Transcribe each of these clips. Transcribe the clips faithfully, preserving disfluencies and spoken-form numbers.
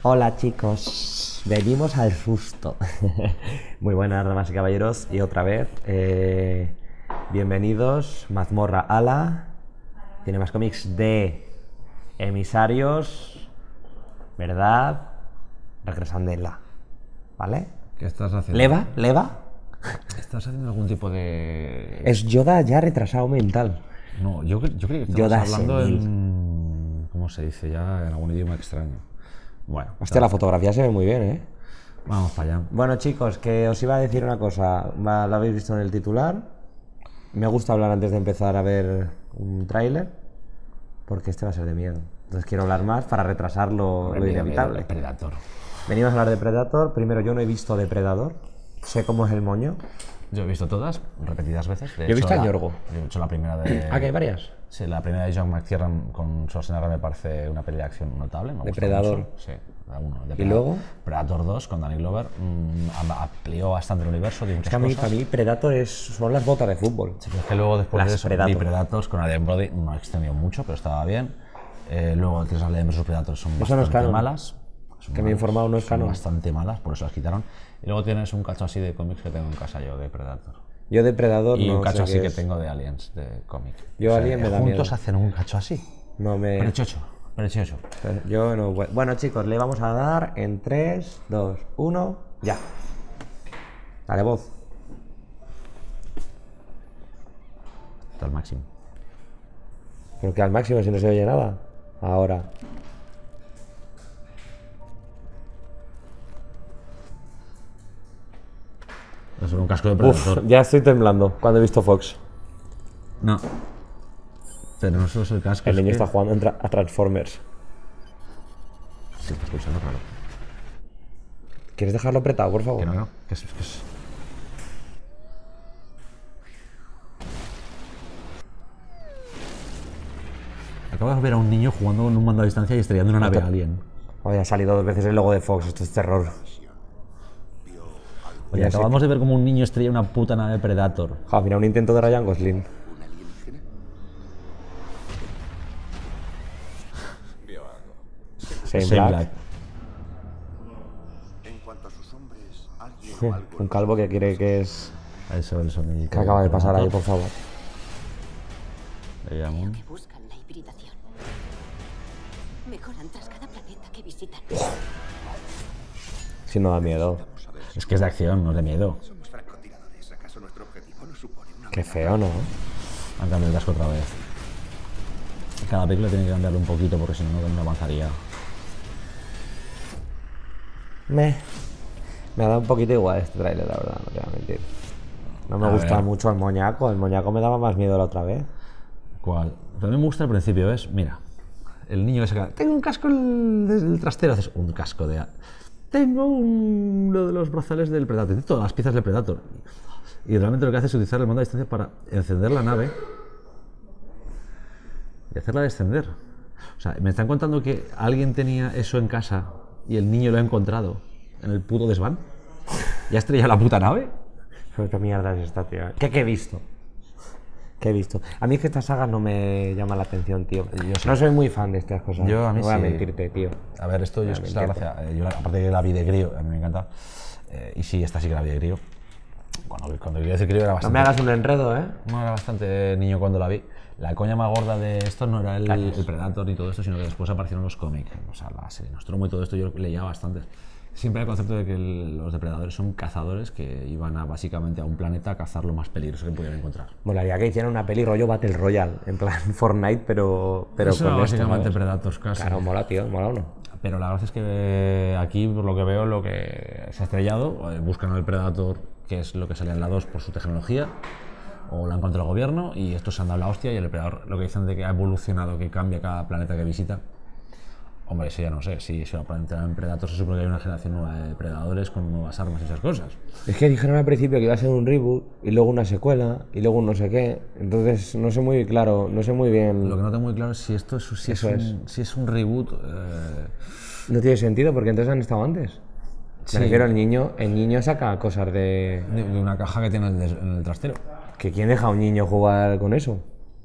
Hola chicos, venimos al susto. Muy buenas damas y caballeros, y otra vez, eh, bienvenidos, Mazmorra Ala, tiene más cómics de emisarios, ¿verdad? Regresandela, ¿vale? ¿Qué estás haciendo? ¿Leva? ¿Leva? ¿Estás haciendo algún tipo de...? Es Yoda ya retrasado mental. No, yo, yo creía que estabas Yoda hablando senil. en... ¿Cómo se dice ya? En algún idioma extraño. Bueno. Hostia, la fotografía se ve muy bien, ¿eh? Vamos para allá. Bueno chicos, que os iba a decir una cosa, va- lo habéis visto en el titular. Me gusta hablar antes de empezar a ver un tráiler, porque este va a ser de miedo. Entonces quiero hablar más para retrasar lo, lo inevitable. Predator. Venimos a hablar de Predator. Primero, yo no he visto Depredador, sé cómo es el moño. Yo he visto todas, repetidas veces. De Yo he visto hecho, a la- Ñorgo. Yo he hecho la primera de... Ah, que hay varias. Sí, la primera de John McTiernan con Schwarzenegger me parece una peli de acción notable. Me gusta Depredador. mucho. Sí, la uno. ¿Y luego? Predator dos con Danny Glover. mmm, am- amplió bastante el universo, dio Es muchas que a mí, cosas. para mí Predator es, son las botas de fútbol. Sí, pero es que luego después Las de eso Predator. vi Predators con Adrien Brody, no ha extendido mucho, pero estaba bien. Eh, luego tienes Alien versus Predators, son no es bastante canon. malas. Son Que me he malas, informado, no es son canon. bastante malas, por eso las quitaron. Y luego tienes un cacho así de cómics que tengo en casa yo de Predator. Yo Depredador Y no un cacho sé así qué que es. tengo de Aliens, de cómic. Yo Alien me da juntos miedo. hacen un cacho así. No me... Precioso, precioso. Yo no... Bueno chicos, le vamos a dar en tres, dos, uno, ya. Dale voz. Hasta el máximo. Pero que al máximo si no se oye nada. Ahora. Es un casco de Uf, Predator. ya estoy temblando cuando he visto Fox. No. Pero no solo es el casco. El es niño que- está jugando en tra- a Transformers. Sí, está escuchando raro. ¿Quieres dejarlo apretado, por favor? Que no, no. Que es, que es... Acabo de ver a un niño jugando con un mando a distancia y estrellando una nave alien. Oye, ha salido dos veces el logo de Fox, esto es terror. Oye, Ya sé acabamos de ver como un niño estrella una puta nave Predator. Ja, mira, un intento de Ryan Gosling. Shane Shane Black. Black. En cuanto a sus hombres, alguien o algo Un calvo que quiere que es... Eso, el sonido. ¿Qué acaba de pasar ahí, por favor? Le llamo. Que buscan la hibridación. Mejoran tras cada planeta que visitan. Si no da miedo. Es que es de acción, no es de miedo. somos francotiradores. ¿Acaso nuestro objetivo no supone una Qué feo, ¿no? Han cambiado el casco otra vez. Cada película tiene que cambiarlo un poquito porque si no, no avanzaría. Me... Me ha dado un poquito igual este tráiler, la verdad, no te voy a mentir. No me A gusta ver. mucho el moñaco, el moñaco me daba más miedo la otra vez. ¿Cuál? También me gusta al principio, ¿ves? Mira, el niño que saca. Tengo un casco el- del trastero, haces un casco de. Tengo un, lo de los brazales del Predator, de todas las piezas del Predator. Y realmente lo que hace es utilizar el mando a distancia para encender la nave y hacerla descender. O sea, me están contando que alguien tenía eso en casa y el niño lo ha encontrado en el puto desván. ¿Ya ha estrellado la puta nave? Pero qué mierda es esta, tío. ¿Qué, qué he visto? ¿Qué he visto? A mí es que esta saga no me llama la atención, tío. Yo sí. No soy muy fan de estas cosas. Yo a mí no voy a sí. mentirte, tío. A ver, esto yo es que es la gracia. eh, Yo, la- aparte que la vi de crío, a mí me encanta. eh, y sí, esta sí que la vi de crío. Cuando, cuando quiero decir crío era No bastante. me hagas un enredo, ¿eh? No era bastante niño cuando la vi. La coña más gorda de esto no era el, el Predator ni todo esto, sino que después aparecieron los cómics. O sea, la serie Nostromo y todo esto yo leía bastante. Siempre el concepto de que el- los depredadores son cazadores que iban a, básicamente a un planeta a cazar lo más peligroso que pudieran encontrar. Molaría que hicieran una peli rollo Battle Royale, en plan Fortnite, pero, pero Eso con era esto, básicamente ¿sabes? Predators casi. Claro, mola, tío, mola o no. Pero la verdad es que eh, aquí, por lo que veo, lo que se ha estrellado, eh, buscan al Predator, que es lo que salía en la dos por su tecnología, o la ha encontrado el gobierno, y estos se han dado la hostia, y el Depredador, lo que dicen de que ha evolucionado, que cambia cada planeta que visita. Hombre, eso ya no sé, si se va a entrar en Predator, se supone que hay una generación nueva de depredadores con nuevas armas y esas cosas. Es que dijeron al principio que iba a ser un reboot, y luego una secuela, y luego un no sé qué. Entonces, no sé muy claro, no sé muy bien... Lo que no tengo muy claro es si esto es, si es, Eso un, si es un reboot. eh, No tiene sentido, porque entonces han estado antes. Sí. Me refiero al niño, el niño saca cosas de... de, de una caja que tiene en el, des- en el trastero. ¿Que quién deja a un niño jugar con eso?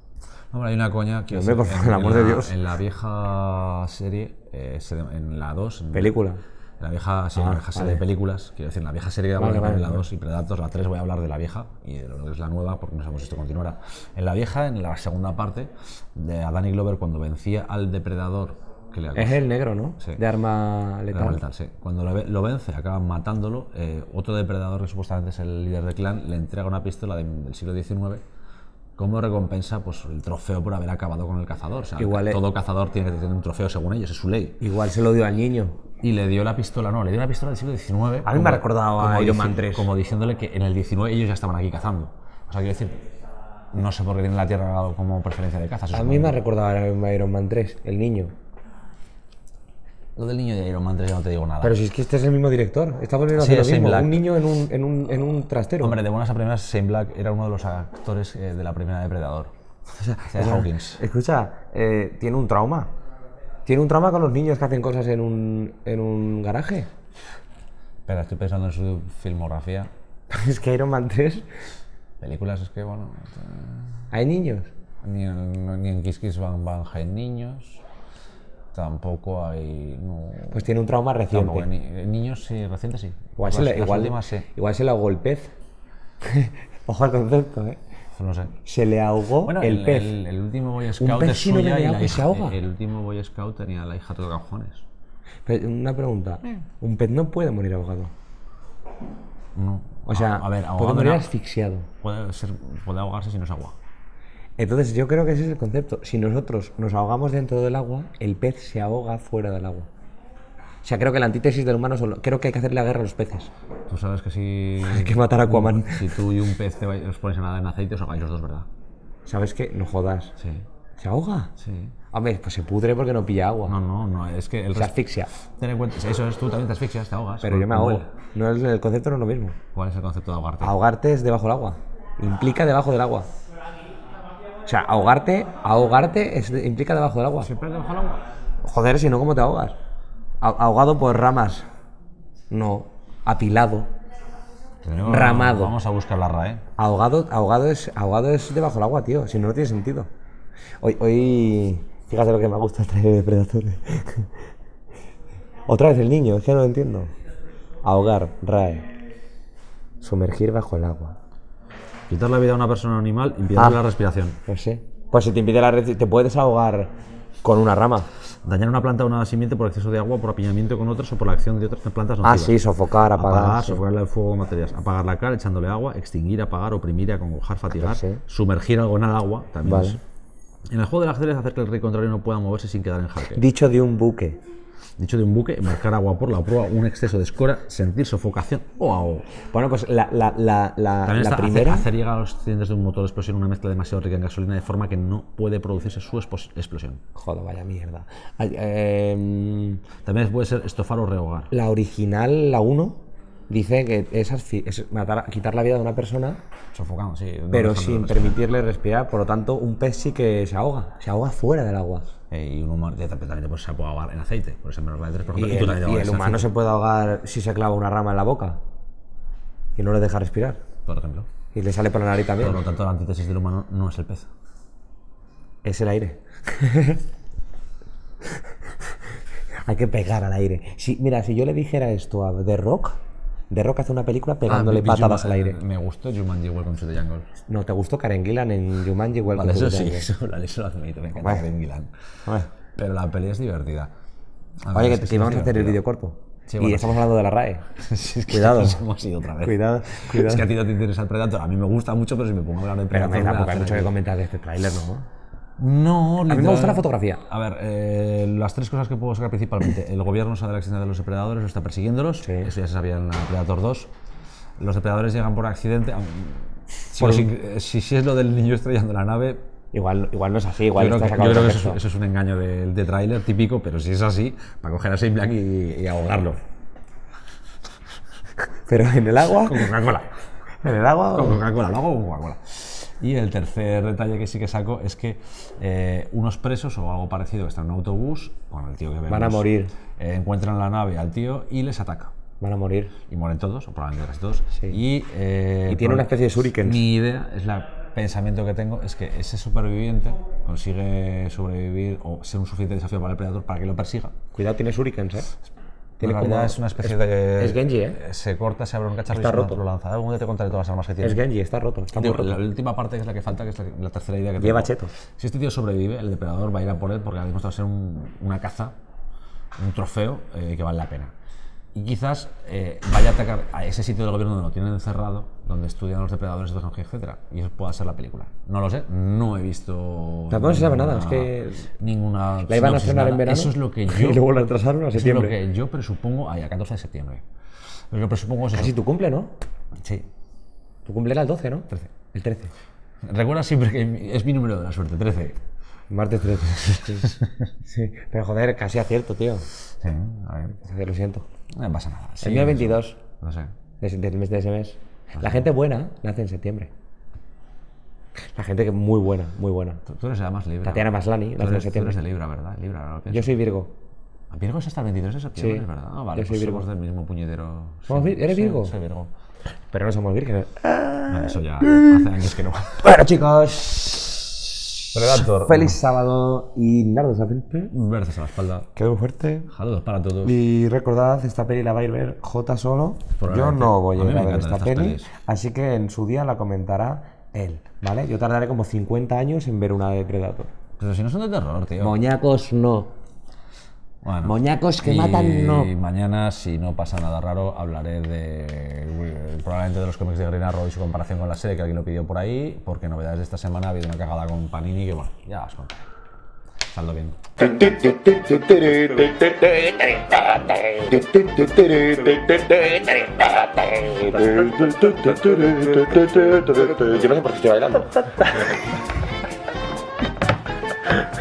Hombre, hay una coña que Hombre, por en- favor, el en amor la- de Dios. En la vieja serie, eh, se- en la dos, en- Película. En la vieja, sí, en la Ah, vieja serie vale. de películas, quiero decir, en la vieja serie de Vale, vale, vale, la vale. dos y Predator, la tres voy a hablar de la vieja y de lo que es la nueva porque no sabemos si esto continuará. En la vieja, en la segunda parte, de a Danny Glover cuando vencía al depredador, que le Es el negro, ¿no? Sí. De arma Era letal. letal, sí. Cuando lo, ve- lo vence, acaban matándolo. eh, otro depredador, que supuestamente es el líder del clan, le entrega una pistola de- del siglo diecinueve como recompensa pues, el trofeo por haber acabado con el cazador. O sea, Igual es- todo cazador tiene que tener un trofeo según ellos, es su ley. Igual se lo dio al niño. Y le dio la pistola, no, le dio la pistola del siglo diecinueve. A mí me ha recordado a Iron Man tres. Como diciéndole que en el diecinueve ellos ya estaban aquí cazando. O sea, quiero decir, no sé por qué tienen la Tierra como preferencia de caza. se A supone. mí me ha recordado a Iron Man tres, el niño. Lo del niño de Iron Man tres ya no te digo nada. Pero si es que este es el mismo director. Está volviendo a Sí, hacer lo es Shane mismo. Black. Un niño en un, en un, en un trastero. Hombre, de buenas a primeras, Shane Black era uno de los actores eh, de la primera Depredador. O sea, de Hawkins. Escucha, eh, tiene un trauma. Tiene un trauma con los niños que hacen cosas en un, en un garaje. Espera, estoy pensando en su filmografía. Es que Iron Man tres, Películas es que, bueno, hay niños. ni en, ni en Kiss Kiss Bang Bang hay niños. Tampoco hay... No, Pues tiene un trauma tampoco hay reciente. ni- niños, sí, recientes sí. Igual, se Las- le, las igual, últimas sí. igual se le ahogó el pez. Ojo al concepto, ¿eh? Pues no sé. Se le ahogó Bueno, el, pez. El, el último Boy Scout pez es si no suya bebe y la agua y se hija- ahoga. El último Boy Scout tenía la hija todo cajones. Pero una pregunta. Un pez no puede morir ahogado. No. O sea, a, a ver, puede ahogado morir no. asfixiado. Puede, ser, puede ahogarse si no es agua. Entonces yo creo que ese es el concepto. Si nosotros nos ahogamos dentro del agua, el pez se ahoga fuera del agua. O sea, creo que la antítesis del humano solo... Creo que hay que hacerle la guerra a los peces. Tú sabes que si... Hay que matar a Aquaman. Si tú y un pez te vais- os ponéis a nadar en aceite, os ahogáis los dos, ¿verdad? ¿Sabes qué? No jodas. Sí. ¿Se ahoga? Sí. Hombre, pues se pudre porque no pilla agua. No, no, no, es que el Se resto... asfixia. Ten en cuenta, eso es, tú también te asfixias, te ahogas. Pero yo me como ahogo. él. No es, el concepto no es lo mismo. ¿Cuál es el concepto de ahogarte? Ahogarte es debajo del agua. Implica debajo del agua. O sea, ahogarte, ahogarte es, implica debajo del agua. ¿Siempre debajo del agua? Joder, si no, ¿cómo te ahogas? Ah- Ahogado por ramas. No. Apilado. Tenemos- Ramado. Vamos a buscar la R A E. Ahogado, ahogado es, ahogado es debajo del agua, tío. Si no, no tiene sentido. Hoy, hoy, fíjate lo que me gusta traer de Predator. Otra vez el niño, es que no lo entiendo. Ahogar, R A E. Sumergir bajo el agua. Quitar la vida a una persona o animal, impidiendo Ah. la respiración. No sé. Pues si te impide la res- te puedes ahogar con una rama. Dañar una planta o una simiente por exceso de agua, por apiñamiento con otras o por la acción de otras plantas Ah, nocivas. sí, sofocar, apagar. Apagar, sí. sofocarle el fuego con materias. Apagar la cal echándole agua, extinguir, apagar, oprimir, acongojar, fatigar. Sí. Sumergir algo en el agua, también Vale. es. En el juego del ajedrez hacer que el rey contrario no pueda moverse sin quedar en jaque. Dicho de un buque. Dicho de un buque, marcar agua por la proa, un exceso de escora, sentir sofocación o ahogo. Bueno, pues la, la, la, la, También la está primera. hacer, hacer llegar a los cilindros de un motor de explosión una mezcla demasiado rica en gasolina de forma que no puede producirse su expos- explosión. Joder, vaya mierda. Ay, em, También puede ser estofar o rehogar. la original, la uno, dice que es, asfi- es matar, quitar la vida de una persona, Sofocando, sí. no pero dejando sin respirar. permitirle respirar. Por lo tanto, un pez sí que se ahoga. Se ahoga fuera del agua. Eh, y un humano ya también también pues, se puede ahogar en aceite, por ejemplo, en la tres, por Y ejemplo. tú el, también te y ahogas el en humano se aceite, puede ahogar si se clava una rama en la boca y no le deja respirar. por ejemplo. Y le sale por la nariz también. Por lo tanto, la antítesis del humano no es el pez. Es el aire. Hay que pegar al aire. Si, mira, si yo le dijera esto a The Rock, The Rock hace una película pegándole Ah, vi- vi patadas Juma- al aire. Me gustó Jumanji Welcome to the Jungle. No, ¿te gustó Karen Gillan en Jumanji? Welcome Vale, to eso the sí, Jungle? eso, la eso lo admito, me encanta Bueno. Karen Gillan. Bueno. Pero la peli es divertida. A ver, Oye, que, es que sí íbamos es a hacer el divertida. vídeo corto. Sí, y bueno, estamos sí. hablando de la R A E. Sí, es que Cuidado. nos hemos ido otra vez. Cuidado, cuidado. Es que a ti no te interesa el Predator. A mí me gusta mucho, pero si me pongo a hablar de Pero Predator... me, voy a tampoco hay hacer mucho que aquí- comentar de este tráiler, ¿no? No, A mí me literal- gusta la fotografía. A ver, eh, las tres cosas que puedo sacar principalmente. El gobierno sabe la existencia de los depredadores, está persiguiéndolos. Sí. Eso ya se sabía en la Predator dos. Los depredadores llegan por accidente. aun- Si, Por los un- in- si, si es lo del niño estrellando la nave, Igual, igual no es así, yo igual creo está que, sacado yo creo de que eso, es- contexto. eso es un engaño de, de tráiler típico, pero si es así, para coger a Shane Black y, y ahogarlo. Pero en el agua. Con Coca-Cola. En el agua. Con Coca-Cola, lo hago con Coca-Cola. Y el tercer detalle que sí que saco es que eh, unos presos o algo parecido que están en un autobús, con el tío que vemos, Van a morir. eh, encuentran la nave al tío y les ataca. Van a morir. Y mueren todos, o probablemente casi todos. Sí. Y, eh, Y tiene una especie de shurikens. Mi idea es la pensamiento que tengo es que ese superviviente consigue sobrevivir o ser un suficiente desafío para el predador para que lo persiga. Cuidado, tiene shurikens, ¿eh? Tiene en realidad como- es una especie es- de... es Genji, ¿eh? Se corta, se abre un cacharro Está y se roto. lo lanza. Algún día te contaré todas las armas que tiene. Es Genji, está roto. Está muy Digo, roto. la, la última parte que es la que falta, que es la, la tercera idea que tengo. Lleva chetos. Si este tío sobrevive, el depredador va a ir a por él porque ha demostrado ser un- una caza, un trofeo eh, que vale la pena. Y quizás eh, vaya a atacar a ese sitio del gobierno donde lo tienen encerrado, donde estudian los depredadores de tecnología, etcétera. Y eso pueda ser la película. No lo sé, no he visto. Tampoco se sabe nada, ninguna- es que Ninguna. La iban a sinopsis, estrenar en nada. verano Eso es lo que yo. y luego la retrasaron a eso es septiembre. lo que yo presupongo. Ay, a catorce de septiembre. Lo que presupongo es eso. Casi tu cumple, ¿no? Sí. Tu cumple era el doce, ¿no? trece. El trece. Recuerda siempre que es mi número de la suerte, trece. Martes trece. Sí. Pero joder, casi acierto, tío. Sí, a ver. Joder, lo siento. No pasa nada. Sí, el mío eso. veintidós. No sé. Des- del mes de ese mes. La gente buena nace en septiembre. La gente que muy buena, muy buena. Tú, tú eres además Libra. Tatiana Maslany Tú nace en eres, tú septiembre. eres de Libra, ¿verdad? Libra, ahora lo pienso. Yo soy Virgo. ¿A Virgo es hasta el veintitrés de septiembre, Sí, es verdad? Ah, vale, yo soy pues Virgo. somos del mismo puñetero. ¿Somos Sí, Vir- ¿Eres sí, Virgo? Soy Virgo. Pero no somos vírgenes. Bueno, eso ya hace años que no. Bueno, chicos. Predator. Feliz sábado y Nardo Sapente. Verdes a la espalda. Quedó muy fuerte. Saludos para todos. Y recordad, esta peli la va a ir a ver J solo. Yo Probablemente. no voy a A mí ir me a ver encantan esta estas peli, pelis. así que en su día la comentará él, ¿vale? Yo tardaré como cincuenta años en ver una de Predator. Pero si no son de terror, tío. Moñacos no. Bueno, Moñacos que y matan, no. mañana, si no pasa nada raro, hablaré de eh, probablemente de los cómics de Green Arrow y su comparación con la serie, que alguien lo pidió por ahí, porque novedades de esta semana ha habido una cagada con Panini que, bueno, ya os contaré. Saldo bien. Yo no sé por qué estoy bailando.